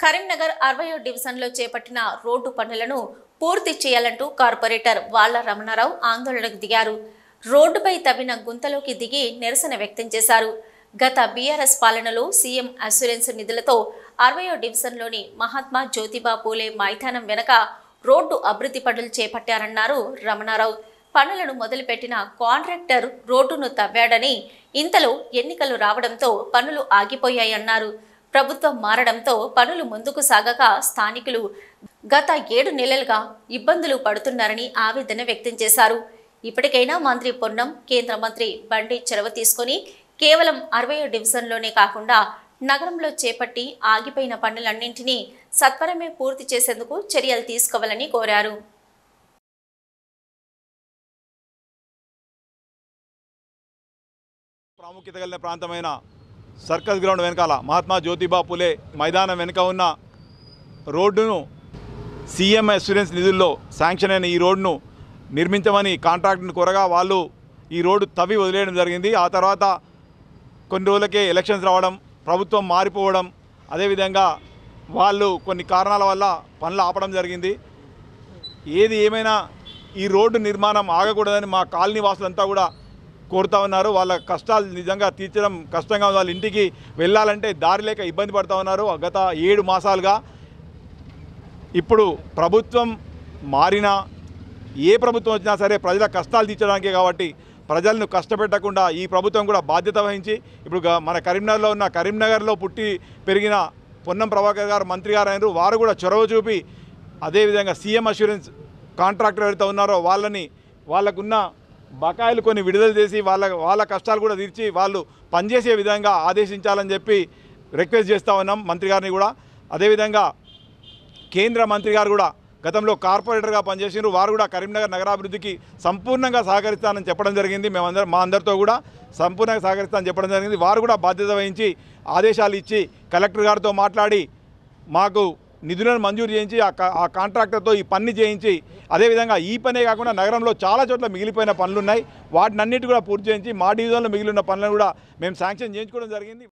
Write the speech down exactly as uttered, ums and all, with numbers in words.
కరీంనగర్ అరవయో డివిజన్లో చేపట్టిన రోడ్డు పనులను పూర్తి చేయాలంటూ కార్పొరేటర్ వాళ్ల రమణారావు ఆందోళనకు దిగారు. రోడ్డుపై తవ్విన గుంతలోకి దిగి నిరసన వ్యక్తం చేశారు. గత బీఆర్ఎస్ పాలనలో సీఎం అస్యూరెన్స్ నిధులతో అరవయో డివిజన్లోని మహాత్మా జ్యోతిబా పూలే మైదానం వెనక రోడ్డు అభివృద్ధి పనులు చేపట్టారన్నారు రమణారావు. పనులను మొదలుపెట్టిన కాంట్రాక్టర్ రోడ్డును తవ్వాడని, ఇంతలో ఎన్నికలు రావడంతో పనులు ఆగిపోయాయన్నారు. ప్రభుత్వం మారడంతో పనులు ముందుకు సాగక స్థానికులు గత ఏడు నెలలుగా ఇబ్బందులు పడుతున్నారని ఆవేదన వ్యక్తం చేశారు. ఇప్పటికైనా మంత్రి పొన్నం, కేంద్ర మంత్రి బండి చొరవ తీసుకుని కేవలం అరవయో డివిజన్లోనే కాకుండా నగరంలో చేపట్టి ఆగిపోయిన పనులన్నింటినీ సత్వరమే పూర్తి చేసేందుకు చర్యలు తీసుకోవాలని కోరారు. ప్రాముఖ్యత కలిగిన ప్రాంతమైన సర్కస్ గ్రౌండ్ వెనకాల మహాత్మా జ్యోతిబా పూలే మైదానం వెనుక ఉన్న రోడ్డును సీఎం అస్యూరెన్స్ నిధుల్లో శాంక్షన్ అయిన ఈ రోడ్డును నిర్మించమని కాంట్రాక్ట్ను కోరగా వాళ్ళు ఈ రోడ్డు తవ్వి వదిలేయడం జరిగింది. ఆ తర్వాత కొన్ని రోజులకే ఎలక్షన్స్ రావడం, ప్రభుత్వం మారిపోవడం, అదేవిధంగా వాళ్ళు కొన్ని కారణాల వల్ల పనులు ఆపడం జరిగింది. ఏది ఏమైనా ఈ రోడ్డు నిర్మాణం ఆగకూడదని మా కాలనీ వాసులంతా కూడా కోరుతా ఉన్నారు. వాళ్ళ కష్టాలు నిజంగా తీర్చడం కష్టంగా ఉంది. వాళ్ళ ఇంటికి వెళ్ళాలంటే దారి లేక ఇబ్బంది పడుతూ ఉన్నారు గత ఏడు మాసాలుగా. ఇప్పుడు ప్రభుత్వం మారినా, ఏ ప్రభుత్వం వచ్చినా సరే ప్రజల కష్టాలు తీర్చడానికే కాబట్టి ప్రజలను కష్టపెట్టకుండా ఈ ప్రభుత్వం కూడా బాధ్యత వహించి ఇప్పుడు మన కరీంనగర్లో ఉన్న కరీంనగర్లో పుట్టి పెరిగిన పొన్నం ప్రభాకర్ గారు మంత్రి గారు అయినారు. వారు కూడా చొరవ చూపి అదేవిధంగా సీఎం అష్యూరెన్స్ కాంట్రాక్టర్ ఎవరైతే ఉన్నారో వాళ్ళని వాళ్ళకున్న బకాయిలు కొన్ని విడుదల చేసి వాళ్ళ వాళ్ళ కష్టాలు కూడా తీర్చి వాళ్ళు పనిచేసే విధంగా ఆదేశించాలని చెప్పి రిక్వెస్ట్ చేస్తూ ఉన్నాం మంత్రి గారిని కూడా. అదేవిధంగా కేంద్ర మంత్రి గారు కూడా గతంలో కార్పొరేటర్గా పనిచేసినారు. వారు కూడా కరీంనగర్ నగరాభివృద్ధికి సంపూర్ణంగా సహకరిస్తానని చెప్పడం జరిగింది. మేమందరం మా అందరితో కూడా సంపూర్ణంగా సహకరిస్తానని చెప్పడం జరిగింది. వారు కూడా బాధ్యత వహించి ఆదేశాలు ఇచ్చి కలెక్టర్ గారితో మాట్లాడి మాకు నిధులను మంజూరు చేయించి ఆ కాంట్రాక్టర్తో ఈ పని చేయించి, అదేవిధంగా ఈ పనే కాకుండా నగరంలో చాలా చోట్ల మిగిలిపోయిన పనులు ఉన్నాయి, వాటినన్నిటి కూడా పూర్తి చేయించి మా డివిజన్లో మిగిలిన పనులను కూడా మేము శాంక్షన్ చేయించుకోవడం జరిగింది.